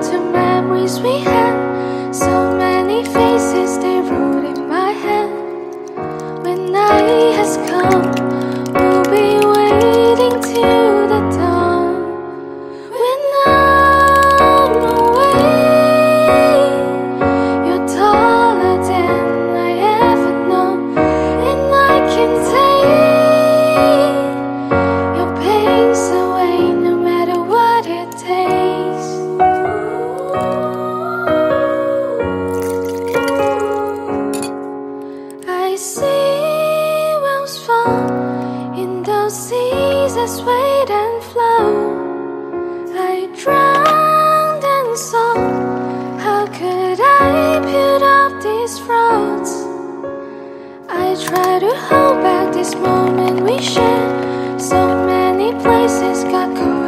to memories we had. So many faces, they wrote in my head. When night has come, we'll be waiting till the dawn. When I'm away, you're taller than I ever known, and I can take your pains away no matter what it takes. I see whales fall in those seas that swayed and flow. I drowned and saw, how could I build up these roads? I try to hold back this moment we shared. So many places got caught